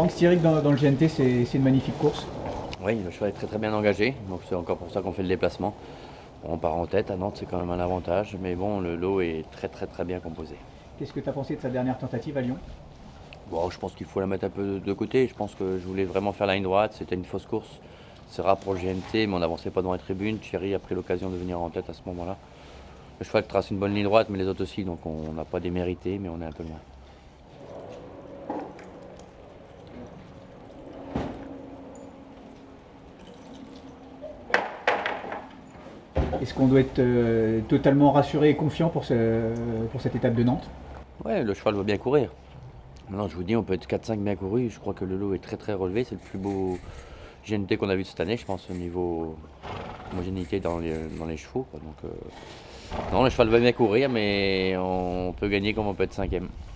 Franck Stierig dans le GNT, c'est une magnifique course. Oui, le cheval est très bien engagé, donc c'est encore pour ça qu'on fait le déplacement. On part en tête, à Nantes c'est quand même un avantage, mais bon, le lot est très bien composé. Qu'est-ce que tu as pensé de sa dernière tentative à Lyon? Bon, je pense qu'il faut la mettre un peu de côté, je pense que je voulais vraiment faire la ligne droite, c'était une fausse course. C'est rare pour le GNT, mais on n'avançait pas dans les tribunes. Thierry a pris l'occasion de venir en tête à ce moment-là. Le cheval trace une bonne ligne droite, mais les autres aussi, donc on n'a pas démérité, mais on est un peu loin. Est-ce qu'on doit être totalement rassuré et confiant pour cette étape de Nantes? Ouais, le cheval va bien courir. Maintenant, je vous dis, on peut être 4-5 bien courus. Je crois que le lot est très relevé. C'est le plus beau GNT qu'on a vu cette année, je pense, au niveau homogénéité dans les chevaux, quoi. Donc, non, le cheval va bien courir, mais on peut gagner comme on peut être cinquième.